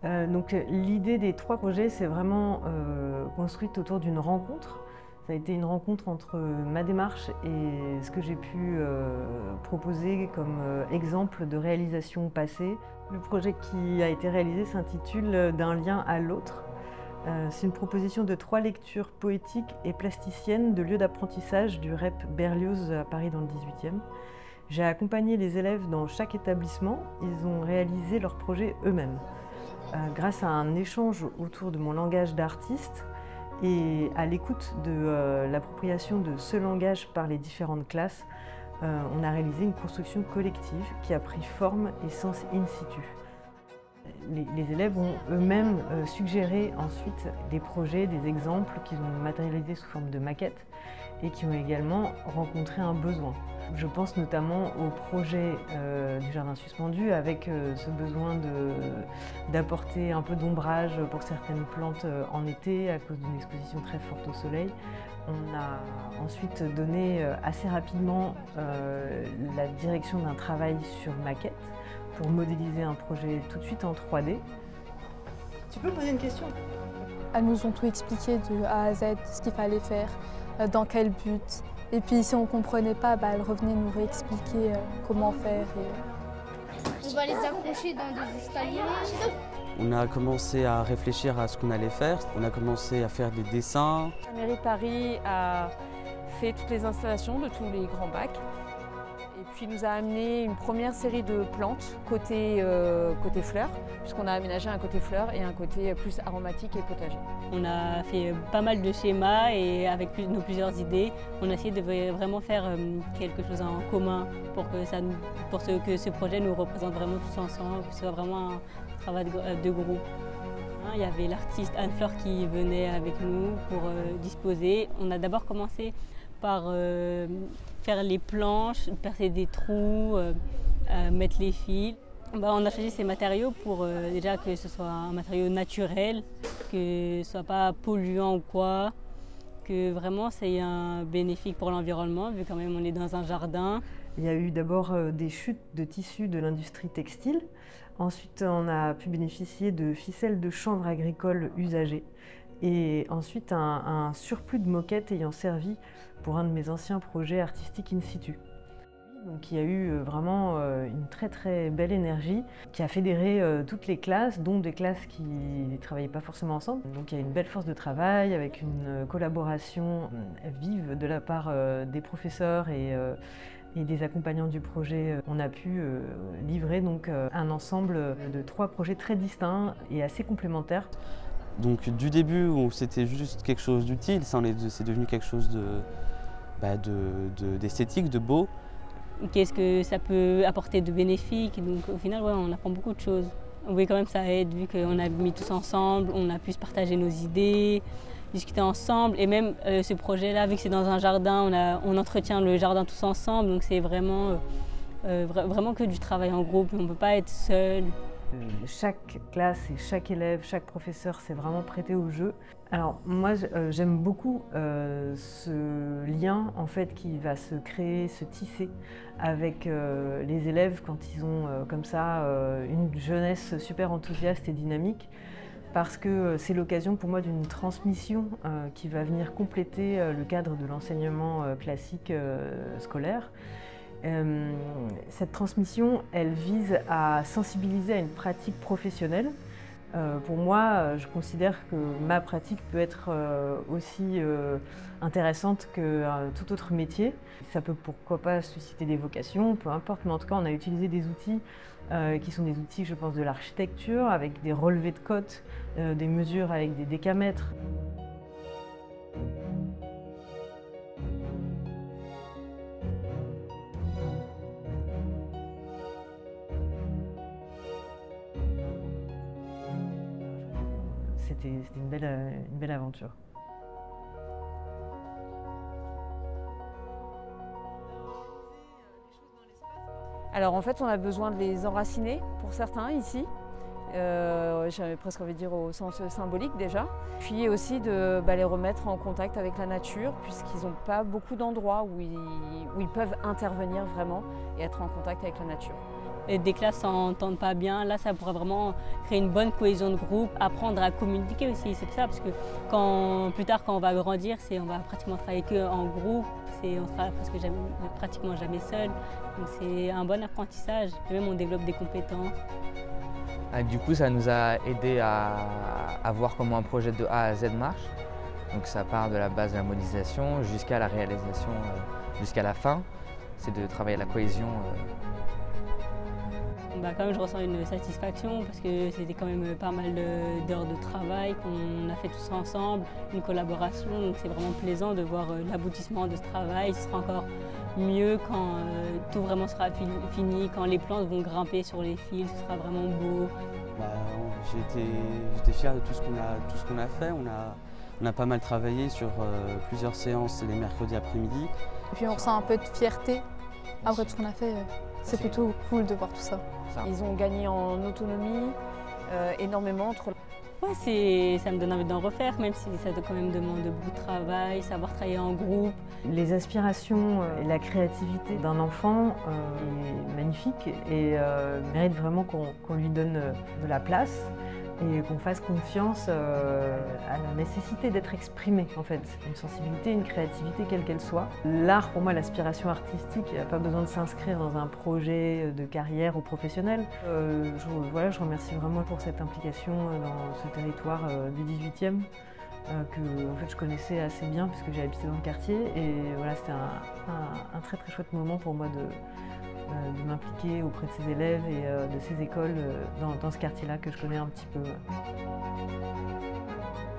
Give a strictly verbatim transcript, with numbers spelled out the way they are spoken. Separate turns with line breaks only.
Euh, donc l'idée des trois projets, c'est vraiment euh, construite autour d'une rencontre. Ça a été une rencontre entre ma démarche et ce que j'ai pu euh, proposer comme euh, exemple de réalisation passée. Le projet qui a été réalisé s'intitule « D'un lien à l'autre ». Euh, c'est une proposition de trois lectures poétiques et plasticiennes de lieux d'apprentissage du R E P Berlioz à Paris dans le dix-huitième. J'ai accompagné les élèves dans chaque établissement. Ils ont réalisé leurs projets eux-mêmes. Euh, grâce à un échange autour de mon langage d'artiste et à l'écoute de euh, l'appropriation de ce langage par les différentes classes, euh, on a réalisé une construction collective qui a pris forme et sens in situ. Les, les élèves ont eux-mêmes euh, suggéré ensuite des projets, des exemples qu'ils ont matérialisés sous forme de maquettes et qui ont également rencontré un besoin. Je pense notamment au projet euh, du jardin suspendu avec euh, ce besoin d'apporter un peu d'ombrage pour certaines plantes euh, en été à cause d'une exposition très forte au soleil. On a ensuite donné euh, assez rapidement euh, la direction d'un travail sur maquette pour modéliser un projet tout de suite en trois D. Tu peux poser une question?
Elles nous ont tout expliqué de A à Z, ce qu'il fallait faire, dans quel but. Et puis si on ne comprenait pas, bah, elles revenaient nous réexpliquer comment faire. Et...
On va les accrocher dans des escaliers.
On a commencé à réfléchir à ce qu'on allait faire. On a commencé à faire des dessins.
La mairie de Paris a fait toutes les installations de tous les grands bacs. Et puis nous a amené une première série de plantes côté, euh, côté fleurs, puisqu'on a aménagé un côté fleurs et un côté plus aromatique et potager.
On a fait pas mal de schémas et avec nos plusieurs idées, on a essayé de vraiment faire quelque chose en commun pour que, ça, pour que ce projet nous représente vraiment tous ensemble, que ce soit vraiment un travail de groupe. Il y avait l'artiste Anne-Fleur qui venait avec nous pour euh, disposer. On a d'abord commencé par euh, faire les planches, percer des trous, euh, euh, mettre les fils. Bah, on a choisi ces matériaux pour euh, déjà que ce soit un matériau naturel, que ce ne soit pas polluant ou quoi, que vraiment c'est un bénéfique pour l'environnement vu quand même on est dans un jardin.
Il y a eu d'abord euh, des chutes de tissus de l'industrie textile. Ensuite, on a pu bénéficier de ficelles de chanvre agricole usagées. Et ensuite, un, un surplus de moquettes ayant servi pour un de mes anciens projets artistiques in situ. Donc, il y a eu vraiment une très très belle énergie qui a fédéré toutes les classes, dont des classes qui ne travaillaient pas forcément ensemble. Donc il y a une belle force de travail avec une collaboration vive de la part des professeurs et, et des accompagnants du projet. On a pu livrer donc un ensemble de trois projets très distincts et assez complémentaires.
Donc du début où c'était juste quelque chose d'utile, c'est devenu quelque chose de, bah, d'esthétique, de, de, de beau.
Qu'est-ce que ça peut apporter de bénéfique? Donc au final, ouais, on apprend beaucoup de choses. Oui, quand même, ça aide vu qu'on a mis tous ensemble, on a pu se partager nos idées, discuter ensemble. Et même euh, ce projet-là, vu que c'est dans un jardin, on, a, on entretient le jardin tous ensemble. Donc c'est vraiment, euh, euh, vraiment que du travail en groupe. On ne peut pas être seul.
Chaque classe et chaque élève, chaque professeur s'est vraiment prêté au jeu. Alors moi j'aime beaucoup euh, ce lien en fait qui va se créer, se tisser avec euh, les élèves quand ils ont euh, comme ça euh, une jeunesse super enthousiaste et dynamique, parce que c'est l'occasion pour moi d'une transmission euh, qui va venir compléter euh, le cadre de l'enseignement euh, classique euh, scolaire. Euh, cette transmission, elle vise à sensibiliser à une pratique professionnelle. Euh, pour moi, je considère que ma pratique peut être euh, aussi euh, intéressante que euh, tout autre métier. Ça peut pourquoi pas susciter des vocations, peu importe, mais en tout cas on a utilisé des outils euh, qui sont des outils, je pense, de l'architecture, avec des relevés de cotes, euh, des mesures avec des décamètres. C'était une belle, une belle aventure.
Alors en fait, on a besoin de les enraciner pour certains ici. Euh, J'avais presque envie de dire au sens symbolique déjà. Puis aussi de bah, les remettre en contact avec la nature, puisqu'ils n'ont pas beaucoup d'endroits où ils, où ils peuvent intervenir vraiment et être en contact avec la nature.
et des classes s'entendent pas bien. Là, ça pourrait vraiment créer une bonne cohésion de groupe, apprendre à communiquer aussi. C'est ça, parce que quand, plus tard, quand on va grandir, c'est, on va pratiquement travailler qu'en groupe. C'est, on sera presque jamais, pratiquement jamais seul. Donc c'est un bon apprentissage. Et même on développe des compétences.
Ah, du coup, ça nous a aidé à, à voir comment un projet de A à Z marche. Donc ça part de la base de la modélisation jusqu'à la réalisation, euh, jusqu'à la fin. C'est de travailler la cohésion. Euh,
Bah, quand même, je ressens une satisfaction parce que c'était quand même pas mal d'heures de travail qu'on a fait tous ensemble, une collaboration. Donc c'est vraiment plaisant de voir l'aboutissement de ce travail. Ce sera encore mieux quand euh, tout vraiment sera fini, quand les plantes vont grimper sur les fils, ce sera vraiment beau.
Bah, j'étais, j'étais fier de tout ce qu'on a, tout ce qu'on a fait. On a, on a pas mal travaillé sur euh, plusieurs séances les mercredis après-midi.
Et puis on ressent un peu de fierté après tout ce qu'on a fait. C'est plutôt cool de voir tout ça.
Ils ont gagné en autonomie euh, énormément entre.
Ouais, c'est, ça me donne envie d'en refaire, même si ça quand même demande beaucoup de travail, savoir travailler en groupe.
Les aspirations et la créativité d'un enfant euh, est magnifique et euh, mérite vraiment qu'on qu'on lui donne de la place et qu'on fasse confiance euh, à la nécessité d'être exprimé, en fait. Une sensibilité, une créativité, quelle qu'elle soit. L'art, pour moi, l'aspiration artistique, il n'y a pas besoin de s'inscrire dans un projet de carrière ou professionnel. Euh, je, voilà, je remercie vraiment pour cette implication dans ce territoire euh, du dix-huitième, euh, que en fait, je connaissais assez bien puisque j'ai habité dans le quartier. Et voilà, c'était un, un, un très très chouette moment pour moi de de m'impliquer auprès de ces élèves et de ces écoles dans, dans ce quartier-là que je connais un petit peu.